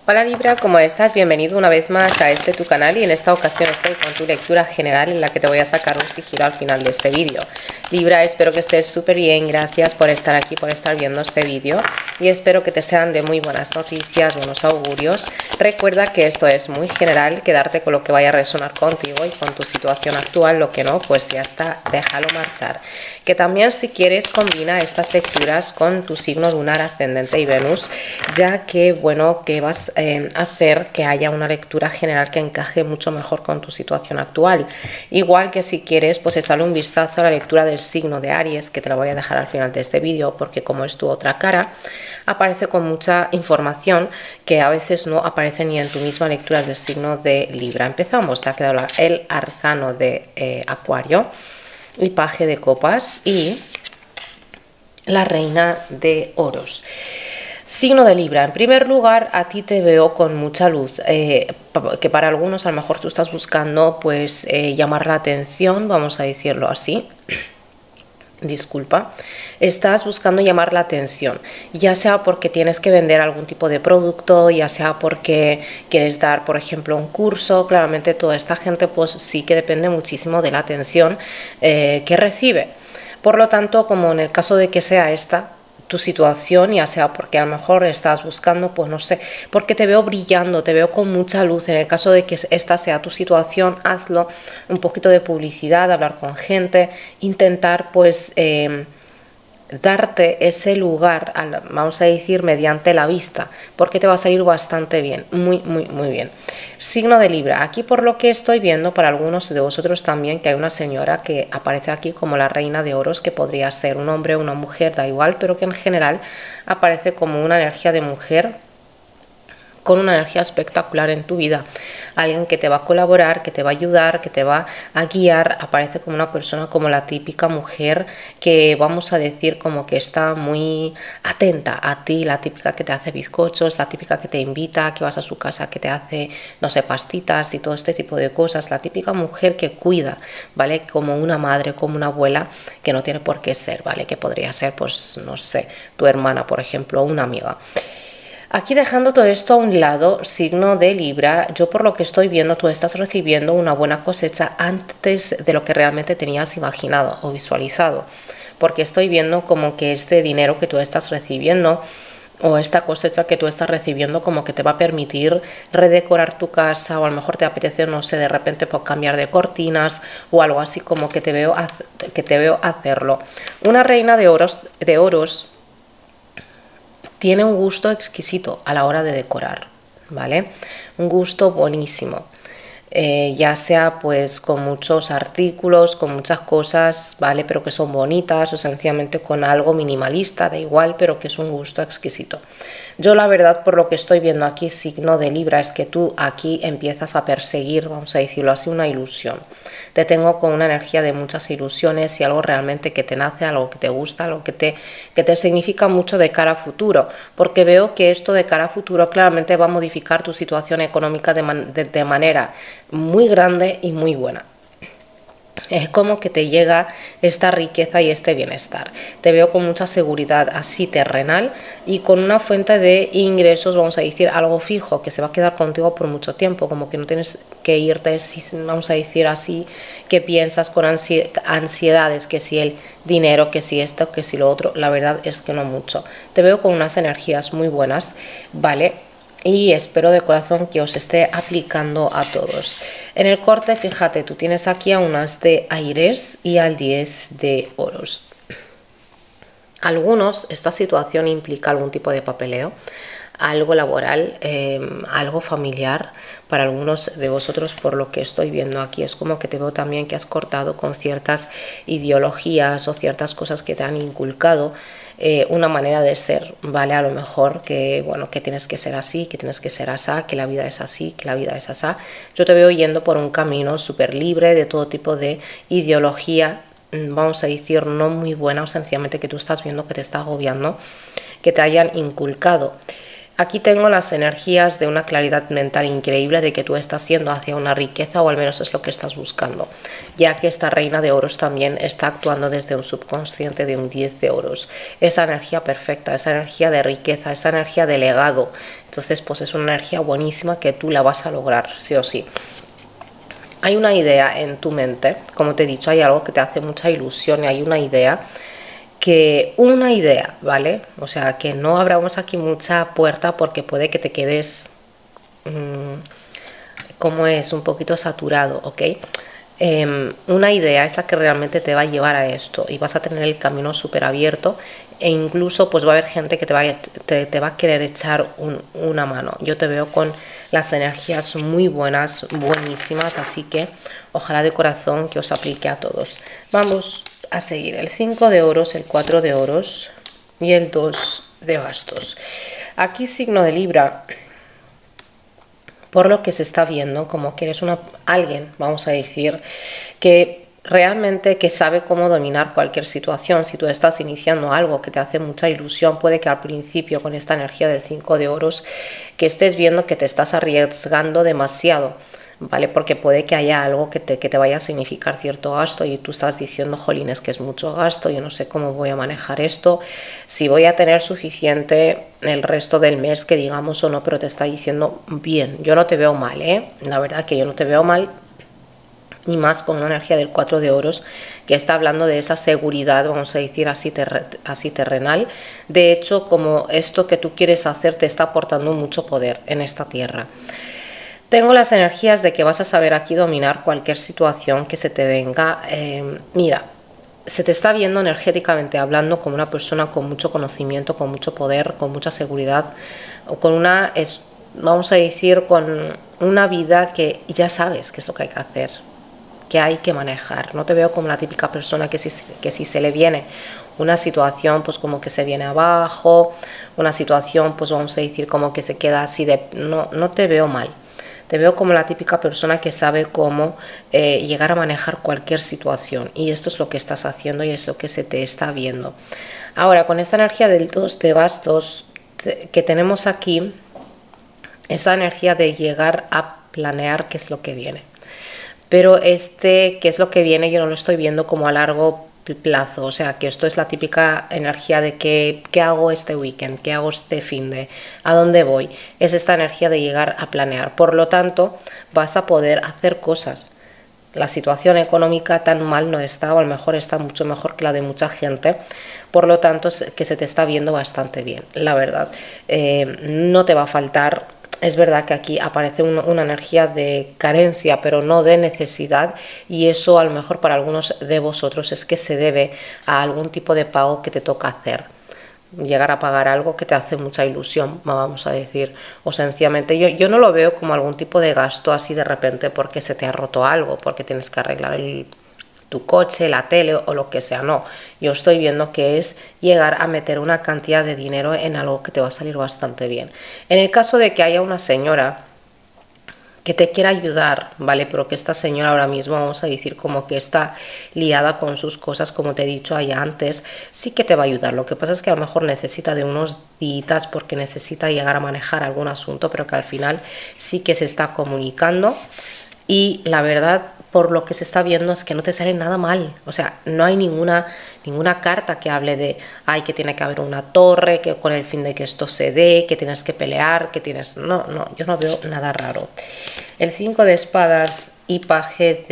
Hola Libra, ¿cómo estás? Bienvenido una vez más a tu canal y en esta ocasión estoy con tu lectura general en la que te voy a sacar un sigilo al final de este vídeo. Libra, espero que estés súper bien, gracias por estar aquí, por estar viendo este vídeo y espero que te sean de muy buenas noticias, buenos augurios. Recuerda que esto es muy general, quedarte con lo que vaya a resonar contigo y con tu situación actual, lo que no, pues ya está, déjalo marchar. Que también si quieres combina estas lecturas con tu signo lunar, ascendente y Venus, ya que bueno, que vas hacer que haya una lectura general que encaje mucho mejor con tu situación actual. Igual que si quieres, pues echarle un vistazo a la lectura del signo de Aries, que te la voy a dejar al final de este vídeo, porque como es tu otra cara, aparece con mucha información que a veces no aparece ni en tu misma lectura del signo de Libra. Empezamos, te ha quedado el arcano de Acuario, el paje de copas y la reina de oros. Signo de Libra, en primer lugar a ti te veo con mucha luz, que para algunos a lo mejor tú estás buscando pues llamar la atención, vamos a decirlo así. Disculpa, estás buscando llamar la atención, ya sea porque tienes que vender algún tipo de producto, ya sea porque quieres dar, por ejemplo, un curso. Claramente toda esta gente pues sí que depende muchísimo de la atención que recibe. Por lo tanto, como en el caso de que sea esta tu situación, ya sea porque a lo mejor estás buscando, pues no sé, porque te veo brillando, te veo con mucha luz. En el caso de que esta sea tu situación, hazlo, un poquito de publicidad, hablar con gente, intentar pues darte ese lugar, vamos a decir, mediante la vista, porque te va a salir bastante bien, muy bien. Signo de Libra, aquí por lo que estoy viendo, para algunos de vosotros también, que hay una señora que aparece aquí como la reina de oros, que podría ser un hombre o una mujer, da igual, pero que en general aparece como una energía de mujer, con una energía espectacular en tu vida, alguien que te va a colaborar, que te va a ayudar, que te va a guiar. Aparece como una persona, como la típica mujer que vamos a decir como que está muy atenta a ti, la típica que te hace bizcochos, la típica que te invita, que vas a su casa, que te hace, no sé, pastitas y todo este tipo de cosas, la típica mujer que cuida, ¿vale? Como una madre, como una abuela, que no tiene por qué ser, ¿vale? Que podría ser, pues, no sé, tu hermana, por ejemplo, o una amiga. Aquí dejando todo esto a un lado, signo de Libra, yo por lo que estoy viendo tú estás recibiendo una buena cosecha antes de lo que realmente tenías imaginado o visualizado, porque estoy viendo como que este dinero que tú estás recibiendo o esta cosecha que tú estás recibiendo como que te va a permitir redecorar tu casa, o a lo mejor te apetece, no sé, de repente por cambiar de cortinas o algo así, como que te veo hacerlo. Una reina de oros tiene un gusto exquisito a la hora de decorar, ¿vale? Un gusto buenísimo. Ya sea pues con muchos artículos, con muchas cosas, ¿vale? Pero que son bonitas, o sencillamente con algo minimalista, da igual, pero que es un gusto exquisito. Yo la verdad, por lo que estoy viendo aquí, signo de Libra, es que tú aquí empiezas a perseguir, vamos a decirlo así, una ilusión. Te tengo con una energía de muchas ilusiones y algo realmente que te nace, algo que te gusta, algo que te significa mucho de cara a futuro, porque veo que esto de cara a futuro claramente va a modificar tu situación económica de manera muy grande y muy buena. Es como que te llega esta riqueza y este bienestar. Te veo con mucha seguridad así terrenal y con una fuente de ingresos, vamos a decir, algo fijo, que se va a quedar contigo por mucho tiempo, como que no tienes que irte, vamos a decir así, que piensas con ansiedades, que si el dinero, que si esto, que si lo otro. La verdad es que no mucho. Te veo con unas energías muy buenas, ¿vale? Y espero de corazón que os esté aplicando a todos. En el corte, fíjate, tú tienes aquí a unas de aires y al 10 de oros. Algunos, esta situación implica algún tipo de papeleo, algo laboral, algo familiar. Para algunos de vosotros, por lo que estoy viendo aquí, es como que te veo también que has cortado con ciertas ideologías o ciertas cosas que te han inculcado una manera de ser, ¿vale? A lo mejor que, bueno, que tienes que ser así, que tienes que ser asá, que la vida es así, que la vida es asá. Yo te veo yendo por un camino súper libre de todo tipo de ideología, vamos a decir, no muy buena, o sencillamente que tú estás viendo que te está agobiando, que te hayan inculcado. Aquí tengo las energías de una claridad mental increíble de que tú estás yendo hacia una riqueza, o al menos es lo que estás buscando, ya que esta reina de oros también está actuando desde un subconsciente de un 10 de oros. Esa energía perfecta, esa energía de riqueza, esa energía de legado. Entonces pues es una energía buenísima que tú la vas a lograr, sí o sí. Hay una idea en tu mente, como te he dicho, hay algo que te hace mucha ilusión y hay una idea ¿vale? O sea, que no abramos aquí mucha puerta porque puede que te quedes, como es, un poquito saturado, ¿ok? Una idea es la que realmente te va a llevar a esto y vas a tener el camino súper abierto, e incluso pues va a haber gente que te va a querer echar una mano. Yo te veo con las energías muy buenas, buenísimas, así que ojalá de corazón que os aplique a todos. Vamos a seguir el 5 de oros, el 4 de oros y el 2 de bastos. Aquí signo de Libra, por lo que se está viendo, como que eres alguien, vamos a decir, que realmente que sabe cómo dominar cualquier situación. Si tú estás iniciando algo que te hace mucha ilusión, puede que al principio, con esta energía del 5 de oros, que estés viendo que te estás arriesgando demasiado, ¿vale? Porque puede que haya algo que te vaya a significar cierto gasto y tú estás diciendo, jolín, es que es mucho gasto, yo no sé cómo voy a manejar esto, si voy a tener suficiente el resto del mes, que digamos, o no, pero te está diciendo, bien, yo no te veo mal, la verdad que yo no te veo mal, y más con una energía del 4 de oros que está hablando de esa seguridad, vamos a decir así, terrenal. De hecho, como esto que tú quieres hacer te está aportando mucho poder en esta tierra. Tengo las energías de que vas a saber aquí dominar cualquier situación que se te venga. Mira, se te está viendo energéticamente hablando como una persona con mucho conocimiento, con mucho poder, con mucha seguridad, o con vamos a decir, con una vida que ya sabes qué es lo que hay que hacer, que hay que manejar. No te veo como la típica persona que si se le viene una situación, pues como que se viene abajo, una situación, pues vamos a decir, como que se queda así de... No te veo mal. Te veo como la típica persona que sabe cómo llegar a manejar cualquier situación, y esto es lo que estás haciendo y es lo que se te está viendo. Ahora, con esta energía del 2 de bastos que tenemos aquí, esa energía de llegar a planear qué es lo que viene. Pero qué es lo que viene, yo no lo estoy viendo como a largo plazo, o sea que esto es la típica energía de qué hago este weekend, qué hago este finde, a dónde voy. Es esta energía de llegar a planear, por lo tanto vas a poder hacer cosas. La situación económica tan mal no está, o a lo mejor está mucho mejor que la de mucha gente, por lo tanto que se te está viendo bastante bien, la verdad. No te va a faltar. Es verdad que aquí aparece una energía de carencia, pero no de necesidad, y eso a lo mejor para algunos de vosotros es que se debe a algún tipo de pago que te toca hacer. Llegar a pagar algo que te hace mucha ilusión, vamos a decir, o sencillamente yo no lo veo como algún tipo de gasto así de repente porque se te ha roto algo, porque tienes que arreglar tu coche, la tele o lo que sea. No, yo estoy viendo que es llegar a meter una cantidad de dinero en algo que te va a salir bastante bien. En el caso de que haya una señora que te quiera ayudar, ¿vale? Pero que esta señora ahora mismo, vamos a decir, como que está liada con sus cosas, como te he dicho allá antes, sí que te va a ayudar. Lo que pasa es que a lo mejor necesita de unos días porque necesita llegar a manejar algún asunto, pero que al final sí que se está comunicando. Y la verdad, por lo que se está viendo, es que no te sale nada mal. O sea, no hay ninguna carta que hable de, ay, que tiene que haber una torre, que con el fin de que esto se dé, que tienes que pelear, que tienes... No, yo no veo nada raro. El 5 de espadas y paje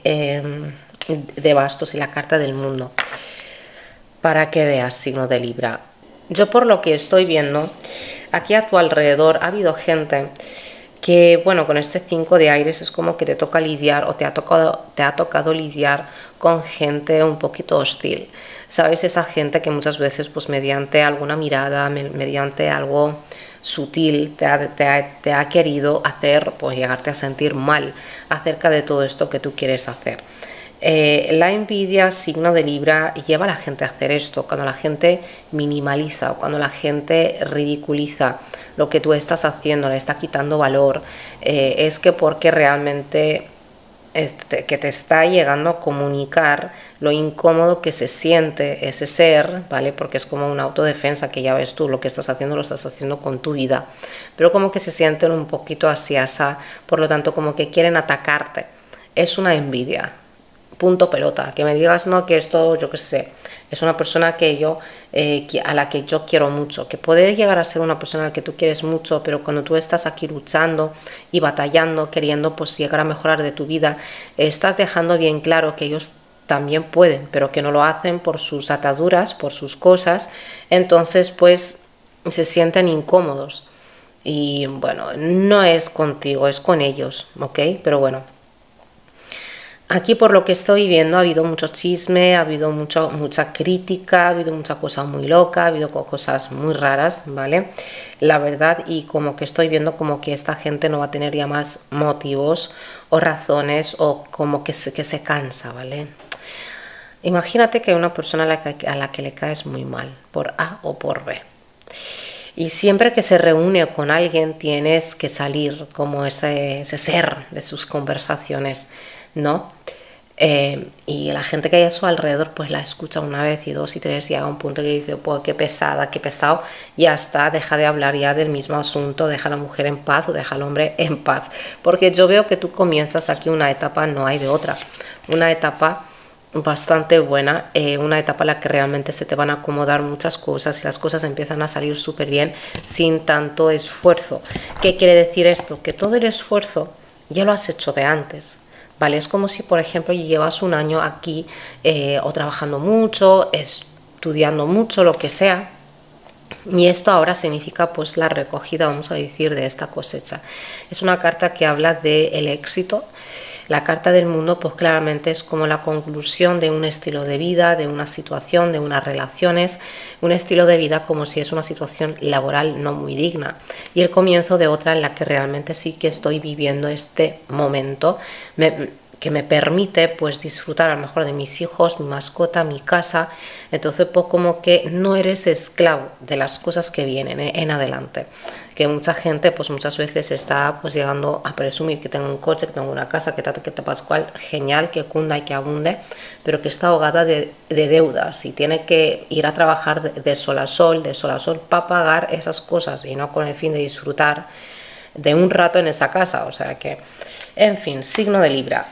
de bastos y la carta del mundo. Para que veas, signo de Libra. Yo por lo que estoy viendo, aquí a tu alrededor ha habido gente que, bueno, con este 5 de aires es como que te toca lidiar, o te ha tocado lidiar con gente un poquito hostil. ¿Sabes? Esa gente que muchas veces, pues mediante alguna mirada, mediante algo sutil, te ha querido hacer, pues llegarte a sentir mal acerca de todo esto que tú quieres hacer. La envidia, signo de Libra, lleva a la gente a hacer esto. Cuando la gente minimaliza o cuando la gente ridiculiza lo que tú estás haciendo, le está quitando valor, es que porque realmente que te está llegando a comunicar lo incómodo que se siente ese ser, ¿vale? Porque es como una autodefensa, que ya ves tú, lo que estás haciendo lo estás haciendo con tu vida, pero como que se sienten un poquito así, por lo tanto como que quieren atacarte. Es una envidia, punto pelota. Que me digas, no, que esto, yo qué sé, es una persona que yo a la que yo quiero mucho, que puede llegar a ser una persona a la que tú quieres mucho, pero cuando tú estás aquí luchando y batallando, queriendo pues llegar a mejorar de tu vida, estás dejando bien claro que ellos también pueden, pero que no lo hacen por sus ataduras, por sus cosas, entonces pues se sienten incómodos. Y bueno, no es contigo, es con ellos, ¿ok? Pero bueno, aquí por lo que estoy viendo ha habido mucho chisme, ha habido mucha crítica, ha habido mucha cosa muy loca, ha habido cosas muy raras, ¿vale? La verdad, y como que estoy viendo como que esta gente no va a tener ya más motivos o razones, o como que se cansa, ¿vale? Imagínate que hay una persona a la que le caes muy mal, por A o por B. Y siempre que se reúne con alguien tienes que salir como ese ser de sus conversaciones, ¿no? Y la gente que hay a su alrededor pues la escucha una vez y dos y tres, y llega a un punto que dice, pues qué pesada, qué pesado, ya está, deja de hablar ya del mismo asunto, deja a la mujer en paz o deja al hombre en paz, porque yo veo que tú comienzas aquí una etapa, no hay de otra, una etapa bastante buena, una etapa en la que realmente se te van a acomodar muchas cosas y las cosas empiezan a salir súper bien sin tanto esfuerzo. ¿Qué quiere decir esto? Que todo el esfuerzo ya lo has hecho de antes, ¿vale? Es como si, por ejemplo, llevas un año aquí o trabajando mucho, estudiando mucho, lo que sea, y esto ahora significa pues la recogida, vamos a decir, de esta cosecha. Es una carta que habla del éxito. La carta del mundo pues claramente es como la conclusión de un estilo de vida, de una situación, de unas relaciones, un estilo de vida como si es una situación laboral no muy digna, y el comienzo de otra en la que realmente sí que estoy viviendo este momento que me permite pues disfrutar a lo mejor de mis hijos, mi mascota, mi casa. Entonces pues como que no eres esclavo de las cosas que vienen en adelante, que mucha gente pues muchas veces está pues llegando a presumir que tengo un coche, que tengo una casa, que te pascual, genial, que cunda y que abunde, pero que está ahogada de deudas y tiene que ir a trabajar de sol a sol, para pagar esas cosas, y no con el fin de disfrutar de un rato en esa casa. O sea que, en fin, signo de Libra.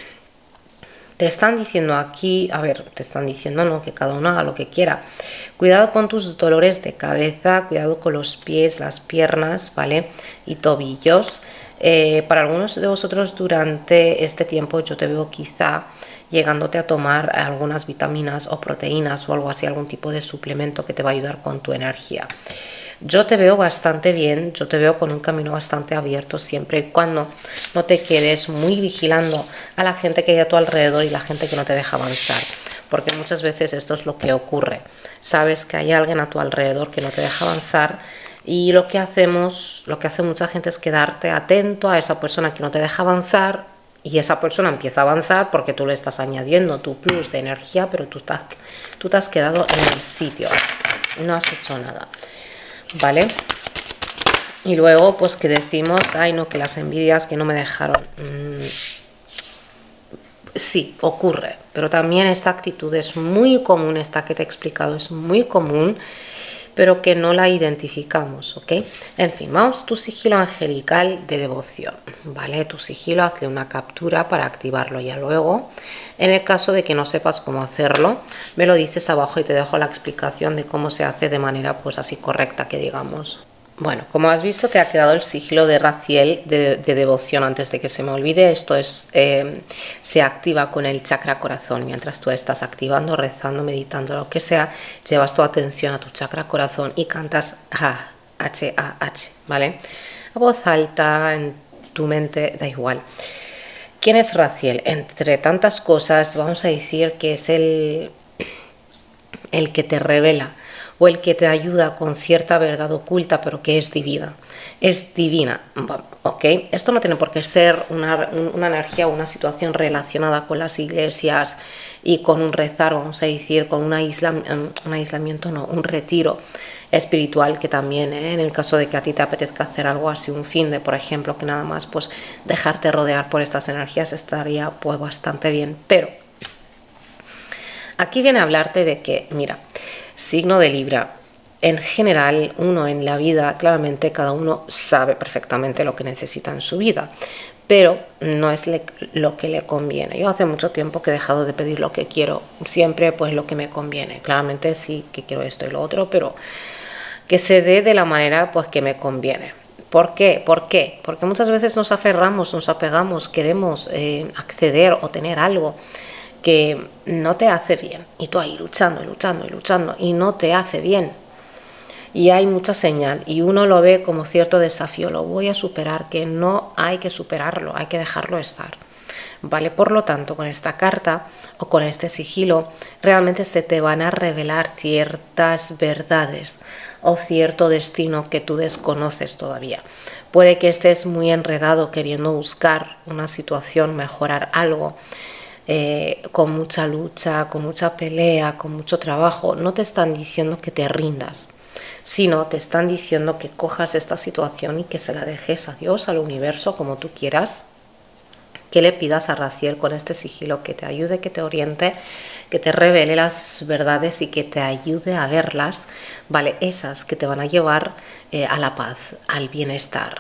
Te están diciendo aquí, a ver, te están diciendo no, que cada uno haga lo que quiera. Cuidado con tus dolores de cabeza, cuidado con los pies, las piernas, ¿vale? Y tobillos. Para algunos de vosotros durante este tiempo yo te veo quizá llegándote a tomar algunas vitaminas o proteínas o algo así, algún tipo de suplemento que te va a ayudar con tu energía. Yo te veo bastante bien, yo te veo con un camino bastante abierto, siempre y cuando no te quedes muy vigilando a la gente que hay a tu alrededor y la gente que no te deja avanzar, porque muchas veces esto es lo que ocurre. Sabes que hay alguien a tu alrededor que no te deja avanzar, y lo que hace mucha gente es quedarte atento a esa persona que no te deja avanzar, y esa persona empieza a avanzar porque tú le estás añadiendo tu plus de energía, pero tú te has quedado en el sitio, no has hecho nada, ¿vale? Y luego pues que decimos, ay no, que las envidias que no me dejaron. Sí, ocurre, pero también esta actitud es muy común, esta que te he explicado es muy común, pero que no la identificamos, ¿ok? En fin, vamos, tu sigilo angelical de devoción, ¿vale? Tu sigilo, hazle una captura para activarlo ya luego. En el caso de que no sepas cómo hacerlo, me lo dices abajo y te dejo la explicación de cómo se hace de manera pues así correcta, que digamos. Bueno, como has visto, te ha quedado el sigilo de Raziel de devoción. Antes de que se me olvide, esto se activa con el chakra corazón. Mientras tú estás activando, rezando, meditando, lo que sea, llevas tu atención a tu chakra corazón y cantas H-A-H, ¿vale? A voz alta, en tu mente, da igual. ¿Quién es Raziel? Entre tantas cosas, vamos a decir que es el que te revela, o el que te ayuda con cierta verdad oculta pero que es divina. es divina, ¿ok? Esto no tiene por qué ser una energía o una situación relacionada con las iglesias y con un rezar, vamos a decir, con un aislamiento, no, un retiro espiritual, que también, en el caso de que a ti te apetezca hacer algo así, un fin de, por ejemplo, que nada más pues dejarte rodear por estas energías estaría pues bastante bien. Pero aquí viene a hablarte de que, mira, signo de Libra, en general, uno en la vida, claramente cada uno sabe perfectamente lo que necesita en su vida, pero no es lo que le conviene. Yo hace mucho tiempo que he dejado de pedir lo que quiero, siempre pues lo que me conviene. Claramente sí que quiero esto y lo otro, pero que se dé de la manera pues que me conviene. ¿Por qué? ¿Por qué? Porque muchas veces nos aferramos, nos apegamos, queremos acceder o tener algo que no te hace bien, y tú ahí luchando, luchando y luchando, y no te hace bien. Y hay mucha señal y uno lo ve como cierto desafío, lo voy a superar, que no hay que superarlo, hay que dejarlo estar. ¿Vale? Por lo tanto, con esta carta o con este sigilo, realmente se te van a revelar ciertas verdades o cierto destino que tú desconoces todavía. Puede que estés muy enredado queriendo buscar una situación, mejorar algo, con mucha lucha, con mucha pelea, con mucho trabajo. No te están diciendo que te rindas, sino te están diciendo que cojas esta situación y que se la dejes a Dios, al universo, como tú quieras, que le pidas a Raziel con este sigilo que te ayude, que te oriente, que te revele las verdades y que te ayude a verlas, ¿vale? Esas que te van a llevar a la paz, al bienestar.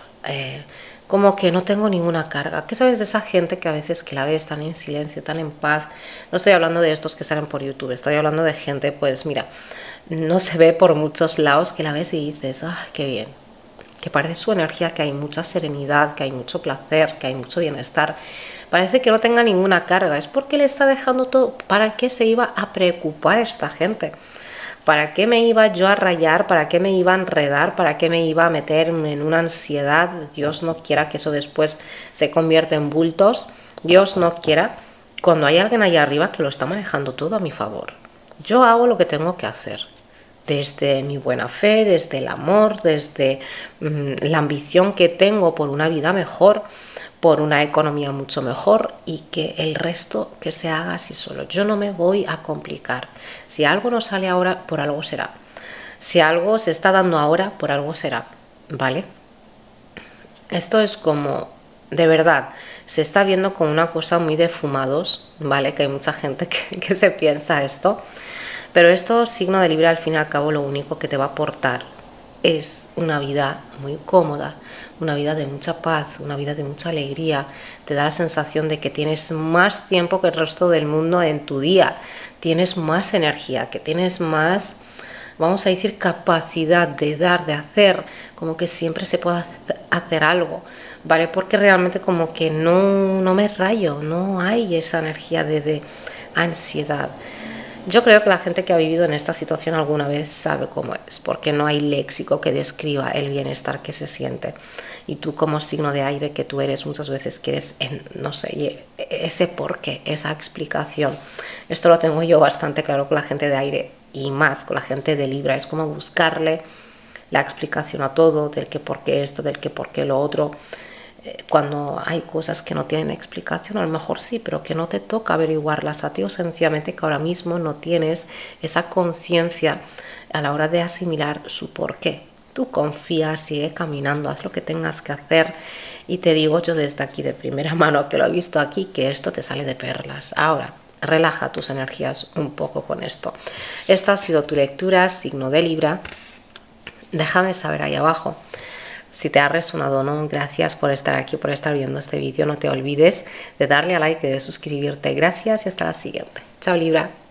Como que no tengo ninguna carga. ¿Qué sabes de esa gente que a veces que la ves tan en silencio, tan en paz? No estoy hablando de estos que salen por YouTube, estoy hablando de gente, pues mira, no se ve por muchos lados, que la ves y dices, ¡ah, qué bien! Que parece su energía, que hay mucha serenidad, que hay mucho placer, que hay mucho bienestar. Parece que no tenga ninguna carga. Es porque le está dejando todo. ¿Para qué se iba a preocupar esta gente? ¿Para qué me iba yo a rayar? ¿Para qué me iba a enredar? ¿Para qué me iba a meter en una ansiedad? Dios no quiera que eso después se convierta en bultos. Dios no quiera, cuando hay alguien allá arriba que lo está manejando todo a mi favor. Yo hago lo que tengo que hacer. Desde mi buena fe, desde el amor, desde la ambición que tengo por una vida mejor, por una economía mucho mejor, y que el resto que se haga así solo. Yo no me voy a complicar. Si algo no sale ahora, por algo será. Si algo se está dando ahora, por algo será, ¿vale? Esto es como, de verdad, se está viendo como una cosa muy de fumados, ¿vale? Que hay mucha gente que se piensa esto. Pero esto, signo de Libra, al fin y al cabo, lo único que te va a aportar es una vida muy cómoda, una vida de mucha paz, una vida de mucha alegría. Te da la sensación de que tienes más tiempo que el resto del mundo en tu día, tienes más energía, que tienes más, vamos a decir, capacidad de dar, de hacer, como que siempre se puede hacer algo, ¿vale? Porque realmente como que no me rayo, no hay esa energía de ansiedad. Yo creo que la gente que ha vivido en esta situación alguna vez sabe cómo es, porque no hay léxico que describa el bienestar que se siente. Y tú, como signo de aire que tú eres, muchas veces quieres, no sé, ese porqué, esa explicación. Esto lo tengo yo bastante claro con la gente de aire, y más con la gente de Libra. Es como buscarle la explicación a todo, del que por qué esto, del que por qué lo otro. Cuando hay cosas que no tienen explicación, a lo mejor sí, pero que no te toca averiguarlas a ti, o sencillamente que ahora mismo no tienes esa conciencia a la hora de asimilar su porqué. Tú confías, sigue caminando, haz lo que tengas que hacer, y te digo yo desde aquí de primera mano, que lo he visto aquí, que esto te sale de perlas. Ahora, relaja tus energías un poco con esto. Esta ha sido tu lectura, signo de Libra. Déjame saber ahí abajo si te ha resonado o no. Gracias por estar aquí, por estar viendo este vídeo. No te olvides de darle a like y de suscribirte. Gracias y hasta la siguiente. Chao, Libra.